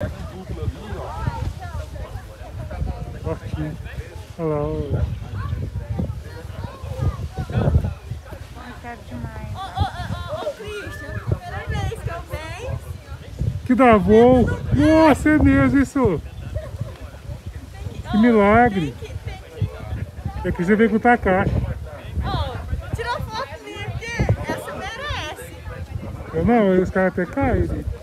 Aqui. Olha lá, olha. Eu quero demais. Ô, Christian, primeira vez que eu venho. Que dá voo. Nossa, é mesmo isso. Que milagre. É que você veio com o Takashi. Tira uma foto minha, porque essa merece. Eu não, os caras até caem.